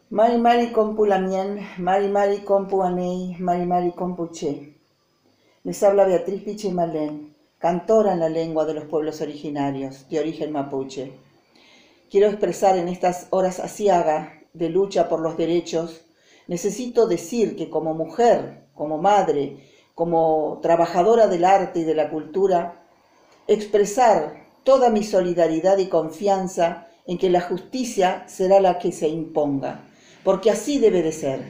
Mari Mari Compu Lamien, Mari Mari Compu Anei, Mari Mari Compu Che. Les habla Beatriz Pichimalén, cantora en la lengua de los pueblos originarios, de origen mapuche. Quiero expresar en estas horas aciaga de lucha por los derechos, necesito decir que como mujer, como madre, como trabajadora del arte y de la cultura, expresar toda mi solidaridad y confianza en que la justicia será la que se imponga, porque así debe de ser.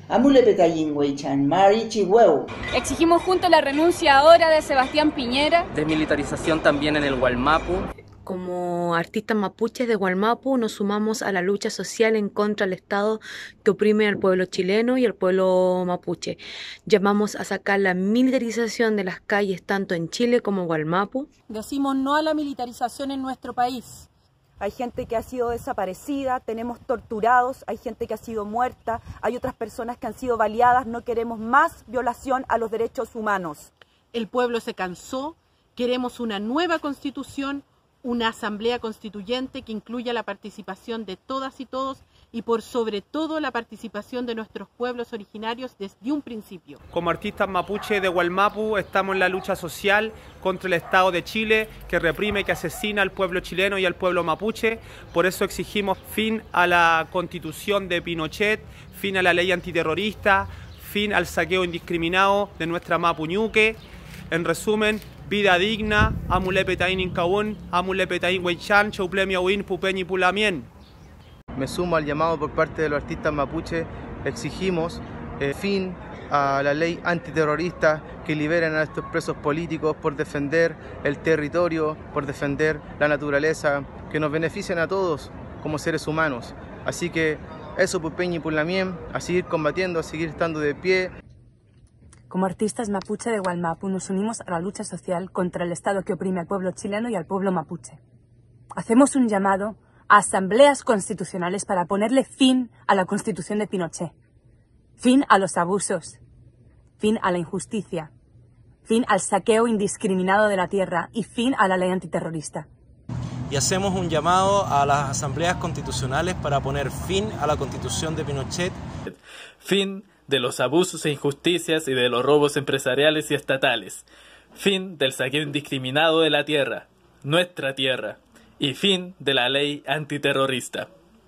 Exigimos juntos la renuncia ahora de Sebastián Piñera. Desmilitarización también en el Gualmapu. Como artistas mapuches de Gualmapu nos sumamos a la lucha social en contra del Estado que oprime al pueblo chileno y al pueblo mapuche. Llamamos a sacar la militarización de las calles tanto en Chile como en Gualmapu. Decimos no a la militarización en nuestro país. Hay gente que ha sido desaparecida, tenemos torturados, hay gente que ha sido muerta, hay otras personas que han sido baleadas, no queremos más violación a los derechos humanos. El pueblo se cansó, queremos una nueva constitución, una asamblea constituyente que incluya la participación de todas y todos y por sobre todo la participación de nuestros pueblos originarios desde un principio. Como artistas mapuche de Gualmapu estamos en la lucha social contra el Estado de Chile que reprime y que asesina al pueblo chileno y al pueblo mapuche. Por eso exigimos fin a la constitución de Pinochet, fin a la ley antiterrorista, fin al saqueo indiscriminado de nuestra Mapuñuque. En resumen, vida digna, amulepetain incaún, amulepetain weichan, chauplemiawin, pupeñi pulamien. Me sumo al llamado por parte de los artistas mapuche, exigimos fin a la ley antiterrorista, que liberen a estos presos políticos por defender el territorio, por defender la naturaleza, que nos beneficien a todos como seres humanos. Así que eso, pupeñi pulamien, a seguir combatiendo, a seguir estando de pie. Como artistas mapuche de Gualmapu nos unimos a la lucha social contra el Estado que oprime al pueblo chileno y al pueblo mapuche. Hacemos un llamado a asambleas constitucionales para ponerle fin a la Constitución de Pinochet, fin a los abusos, fin a la injusticia, fin al saqueo indiscriminado de la tierra y fin a la ley antiterrorista. Y hacemos un llamado a las asambleas constitucionales para poner fin a la Constitución de Pinochet. Fin de los abusos e injusticias y de los robos empresariales y estatales. Fin del saqueo indiscriminado de la tierra, nuestra tierra. Y fin de la ley antiterrorista.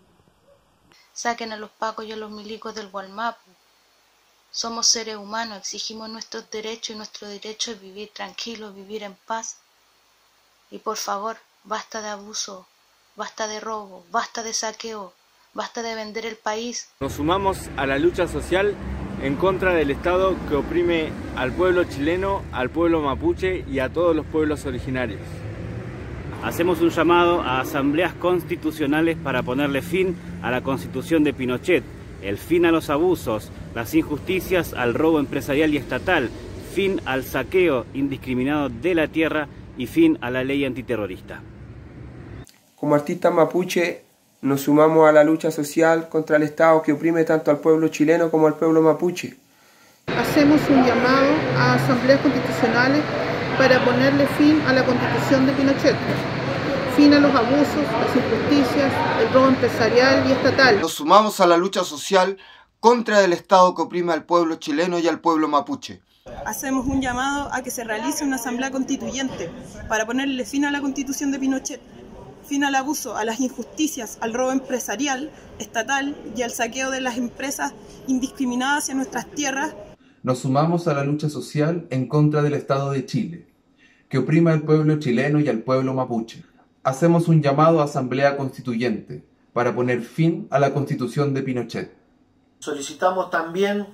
Saquen a los pacos y a los milicos del Gualmapu. Somos seres humanos, exigimos nuestros derechos y nuestro derecho es vivir tranquilos, vivir en paz. Y por favor, basta de abuso, basta de robo, basta de saqueo, basta de vender el país. Nos sumamos a la lucha social en contra del Estado que oprime al pueblo chileno, al pueblo mapuche y a todos los pueblos originarios. Hacemos un llamado a asambleas constitucionales para ponerle fin a la Constitución de Pinochet, el fin a los abusos, las injusticias, al robo empresarial y estatal, fin al saqueo indiscriminado de la tierra y fin a la ley antiterrorista. Como artistas mapuche nos sumamos a la lucha social contra el Estado que oprime tanto al pueblo chileno como al pueblo mapuche. Hacemos un llamado a asambleas constitucionales para ponerle fin a la Constitución de Pinochet, fin a los abusos, las injusticias, el robo empresarial y estatal. Nos sumamos a la lucha social contra el Estado que oprime al pueblo chileno y al pueblo mapuche. Hacemos un llamado a que se realice una asamblea constituyente para ponerle fin a la Constitución de Pinochet, fin al abuso, a las injusticias, al robo empresarial, estatal y al saqueo de las empresas indiscriminadas en nuestras tierras. Nos sumamos a la lucha social en contra del Estado de Chile, que oprime al pueblo chileno y al pueblo mapuche. Hacemos un llamado a Asamblea Constituyente para poner fin a la Constitución de Pinochet. Solicitamos también,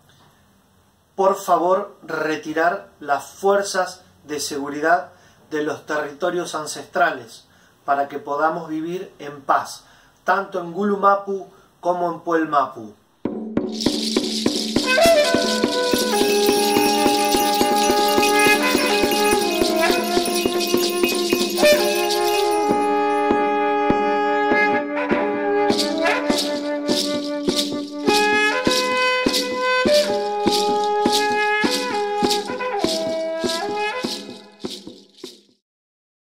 por favor, retirar las fuerzas de seguridad de los territorios ancestrales para que podamos vivir en paz, tanto en Gulumapu como en Puelmapu.